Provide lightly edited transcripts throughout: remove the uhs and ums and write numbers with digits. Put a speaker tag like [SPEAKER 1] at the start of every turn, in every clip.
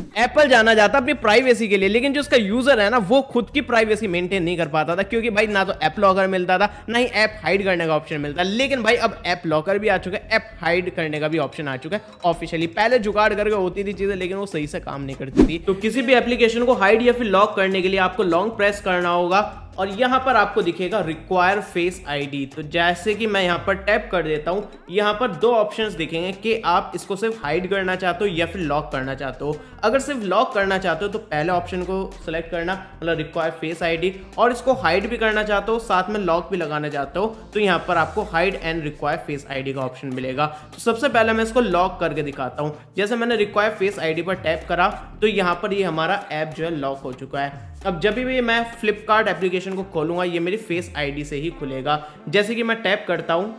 [SPEAKER 1] Apple जाना जाता अपनी प्राइवेसी के लिए, लेकिन जो उसका यूजर है ना वो खुद की प्राइवेसी मेंटेन नहीं कर पाता था, क्योंकि भाई ना तो ऐप लॉकर मिलता था ना ही ऐप हाइड करने का ऑप्शन मिलता। लेकिन भाई अब ऐप लॉकर भी आ चुका है, ऐप हाइड करने का भी ऑप्शन आ चुका है ऑफिशियली। पहले जुगाड़ करके होती थी चीजें, लेकिन वो सही से काम नहीं करती थी। तो किसी भी एप्लीकेशन को हाइड या फिर लॉक करने के लिए आपको लॉन्ग प्रेस करना होगा और यहां पर आपको दिखेगा रिक्वायर फेस आईडी। तो जैसे कि मैं यहां पर टैप कर देता हूं, यहां पर दो ऑप्शंस दिखेंगे कि आप इसको सिर्फ हाइड करना चाहते हो या फिर लॉक करना चाहते हो। अगर सिर्फ लॉक करना चाहते हो तो पहले ऑप्शन को सिलेक्ट करना, मतलब रिक्वायर फेस आईडी, और इसको हाइड भी करना चाहते हो साथ में लॉक भी लगाना चाहते हो तो यहां पर आपको hide and require face ID का ऑप्शन मिलेगा। तो सबसे पहले मैं इसको लॉक करके दिखाता हूं। जैसे मैंने रिक्वायर फेस आईडी पर टैप करा तो यहां पर ये हमारा ऐप जो है लॉक हो चुका है। अब जब भी मैं फ्लिपकार्ट एप्लीकेशन को खोलूंगा ये मेरी फेस आईडी से ही खुलेगा। जैसे कि मैं टैप करता हूं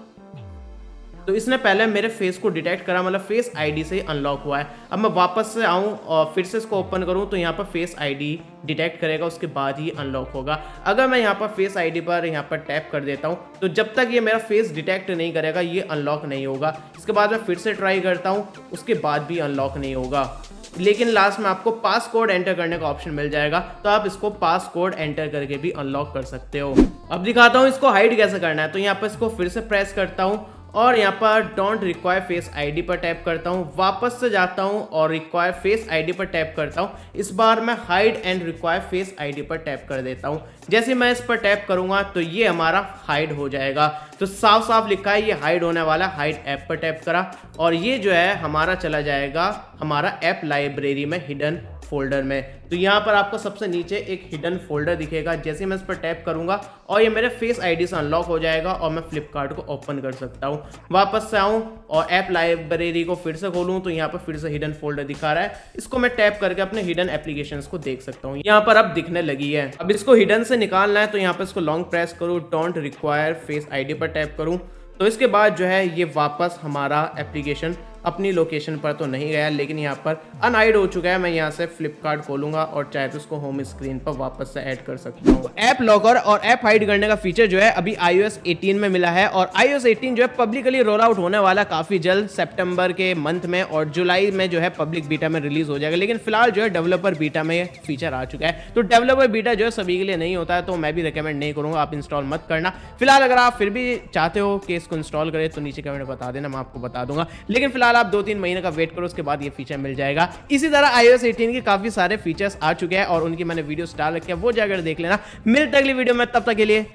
[SPEAKER 1] तो इसने पहले मेरे फेस को डिटेक्ट करा, मतलब फेस आईडी से ही अनलॉक हुआ है। अब मैं वापस से आऊं और फिर से इसको ओपन करूं तो यहाँ पर फेस आईडी डिटेक्ट करेगा, उसके बाद ही अनलॉक होगा। अगर मैं यहाँ पर फेस आईडी पर यहाँ पर टैप कर देता हूँ तो जब तक ये मेरा फेस डिटेक्ट नहीं करेगा ये अनलॉक नहीं होगा। इसके बाद मैं फिर से ट्राई करता हूँ, उसके बाद भी अनलॉक नहीं होगा। लेकिन लास्ट में आपको पास कोड एंटर करने का ऑप्शन मिल जाएगा, तो आप इसको पास कोड एंटर करके भी अनलॉक कर सकते हो। अब दिखाता हूँ इसको हाइड कैसे करना है। तो यहाँ पर इसको फिर से प्रेस करता हूँ और यहाँ पर डोंट रिक्वायर फेस आईडी पर टैप करता हूँ, वापस से जाता हूँ और रिक्वायर फेस आईडी पर टैप करता हूँ। इस बार मैं hide and require face ID पर टैप कर देता हूँ। जैसे मैं इस पर टैप करूंगा तो ये हमारा हाइड हो जाएगा। तो साफ साफ लिखा है ये हाइड होने वाला। हाइड ऐप पर टैप करा और ये जो है हमारा चला जाएगा हमारा ऐप लाइब्रेरी में, हिडन फोल्डर में। तो यहाँ पर आपको सबसे नीचे एक हिडन फोल्डर दिखेगा। जैसे मैं इस पर टैप करूंगा और ये मेरे फेस आईडी से अनलॉक हो जाएगा और मैं फ्लिपकार्ट को ओपन कर सकता हूँ। वापस से आऊँ और ऐप लाइब्रेरी को फिर से खोलूँ तो यहाँ पर फिर से हिडन फोल्डर दिखा रहा है। इसको मैं टैप करके अपने हिडन एप्लीकेशंस को देख सकता हूँ। यहाँ पर अब दिखने लगी है। अब इसको हिडन से निकालना है तो यहाँ पर इसको लॉन्ग प्रेस करूँ, डोंट रिक्वायर फेस आईडी पर टैप करूँ तो इसके बाद जो है ये वापस हमारा एप्लीकेशन अपनी लोकेशन पर तो नहीं गया, लेकिन यहाँ पर अनहाइड हो चुका है। मैं यहाँ से फ्लिपकार्ट खोलूंगा और चाहे तो उसको होम स्क्रीन पर वापस से ऐड कर सकता हूँ। ऐप लॉकर और ऐप हाइड करने का फीचर जो है अभी iOS 18 में मिला है और iOS 18 जो है पब्लिकली रोल आउट होने वाला काफी जल्द, सितंबर के मंथ में, और जुलाई में जो है पब्लिक बीटा में रिलीज हो जाएगा। लेकिन फिलहाल जो है डेवलपर बीटा में फीचर आ चुका है। तो डेवलपर बीटा जो है सभी के लिए नहीं होता है, तो मैं भी रिकमेंड नहीं करूंगा, आप इंस्टॉल मत करना। फिलहाल अगर आप फिर भी चाहते हो कि इसको इंस्टॉल करें तो नीचे कमेंट बता देना, मैं आपको बता दूंगा। लेकिन फिलहाल आप 2-3 महीने का वेट करो, उसके बाद ये फीचर मिल जाएगा। इसी तरह iOS 18 के काफी सारे फीचर्स आ चुके हैं और उनकी मैंने वीडियोस डाल रखी है, वो जाकर देख लेना। मिलते अगली वीडियो में, तब तक के लिए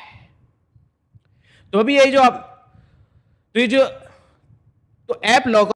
[SPEAKER 1] तो अभी यही जो आप तो ये जो तो ऐप लॉक